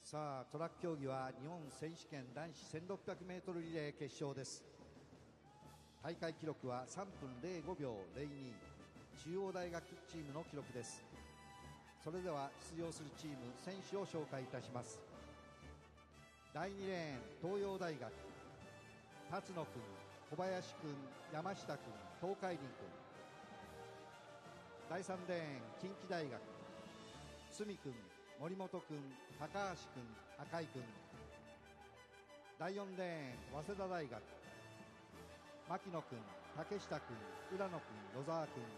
さあトラック競技は日本選手権男子 1600m リレー決勝です。大会記録は3分05秒02、中央大学チームの記録です。それでは出場するチーム選手を紹介いたします。第2レーン東洋大学、辰野君、小林君、山下君、東海林君。第3レーン近畿大学、角君、森本君、高橋君、赤井君。第4レーン早稲田大学、牧野君、竹下君、浦野君、野沢君。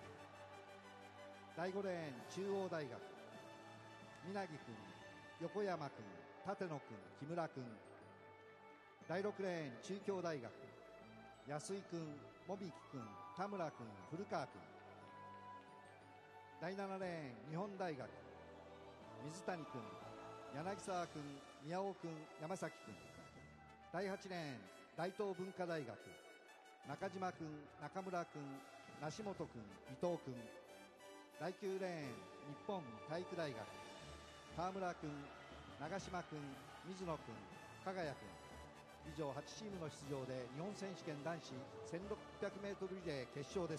第5レーン中央大学、稲城君、横山君、立野君、木村君。第6レーン中京大学、安井君、茂木君、田村君、古川君。第7レーン日本大学、水谷君、柳沢君、宮尾君、山崎君。第8レーン大東文化大学、中島君、中村君、梨本君、伊藤君。第9レーン日本体育大学、川村君、長島君、水野君、加賀谷君。以上8チームの出場で日本選手権男子 1600m リレー決勝です。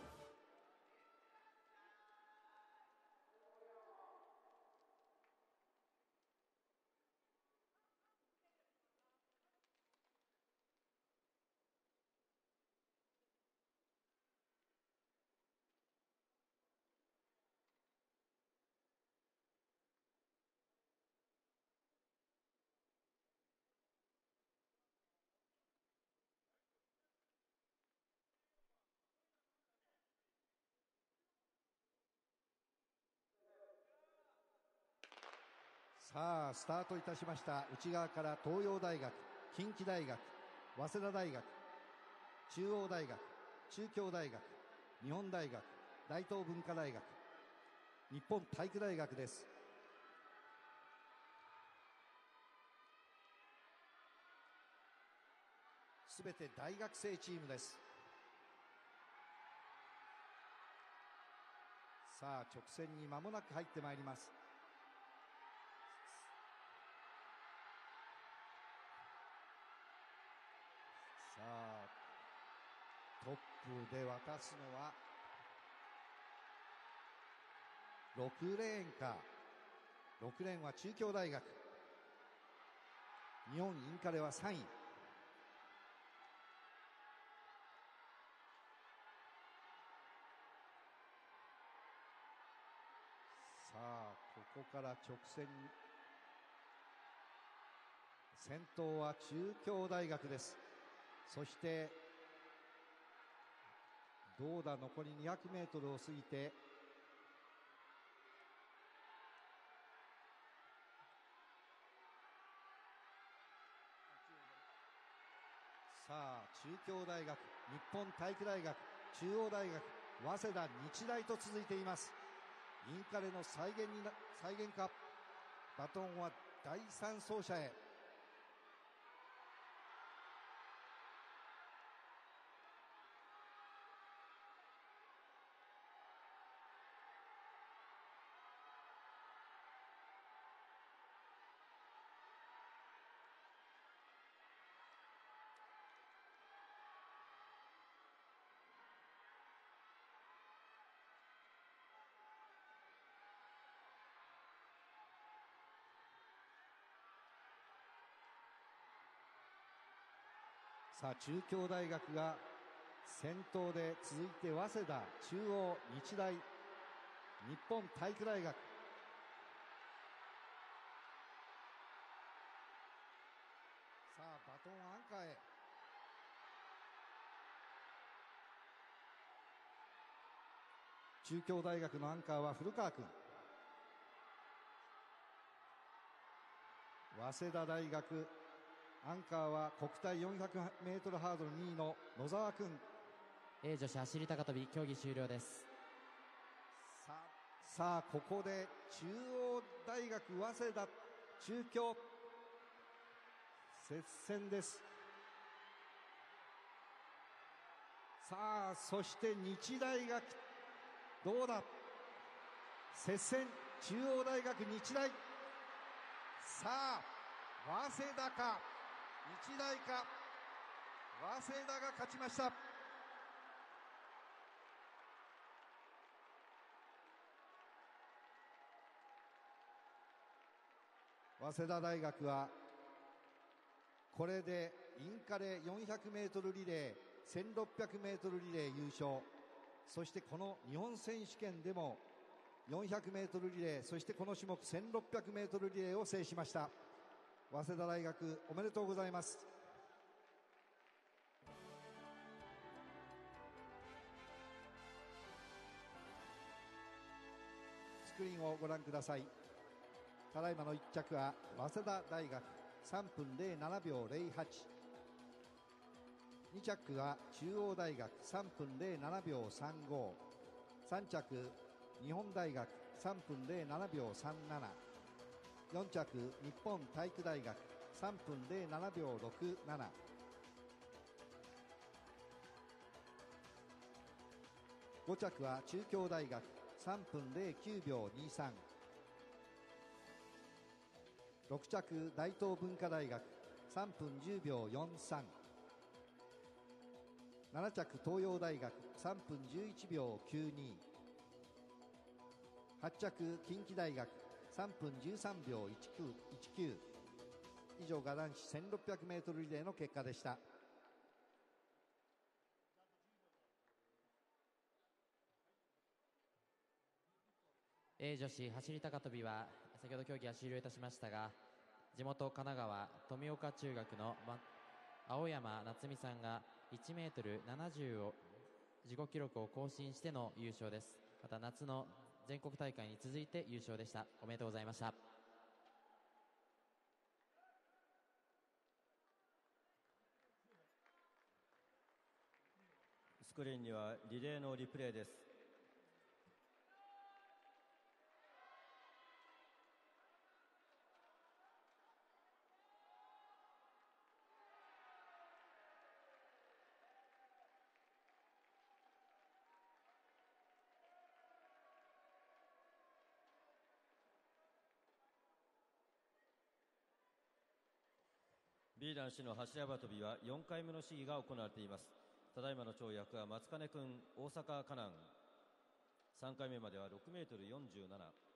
さあスタートいたしました。内側から東洋大学、近畿大学、早稲田大学、中央大学、中京大学、日本大学、大東文化大学、日本体育大学です。すべて大学生チームです。さあ直線に間もなく入ってまいります。さあトップで渡すのは6レーンか。6レーンは中京大学、日本インカレは3位。さあここから直線、先頭は中京大学です。そしてどうだ、残り200メートルを過ぎて、さあ中京大学、日本体育大学、中央大学、早稲田、日大と続いています。インカレの再現か。バトンは第3走者へ。さあ中京大学が先頭で、続いて早稲田、中央、日大、日本体育大学。さあバトンはアンカーへ。中京大学のアンカーは古川君。早稲田大学アンカーは国体400メートルハードル2位の野沢君。 女子走り高跳び競技終了です。 さあここで中央大学、早稲田、中京、接戦です。さあそして日大学、どうだ、接戦、中央大学、日大さあ早稲田か日大か、早稲田が勝ちました。早稲田大学はこれでインカレ400メートルリレー、1600メートルリレー優勝、そしてこの日本選手権でも400メートルリレー、そしてこの種目1600メートルリレーを制しました。早稲田大学おめでとうございます。スクリーンをご覧ください。ただいまの1着は早稲田大学3分07秒08、2着は中央大学3分07秒35、3着日本大学3分07秒37、4着日本体育大学3分07秒67、5着は中京大学3分09秒23、6着大東文化大学3分10秒43、7着東洋大学3分11秒92、8着近畿大学3分13秒19。以上が男子1600メートルリレーの結果でした。 女子走り高跳びは先ほど競技が終了いたしましたが、地元神奈川富岡中学の青山夏美さんが1メートル70を自己記録を更新しての優勝です。また夏の全国大会に続いて優勝でした。おめでとうございました。 スクリーンにはリレーのリプレイです。B 男子の走り幅跳びは4回目の試技が行われています。ただいまの跳躍は松金君、大阪河南。3回目までは6メートル47。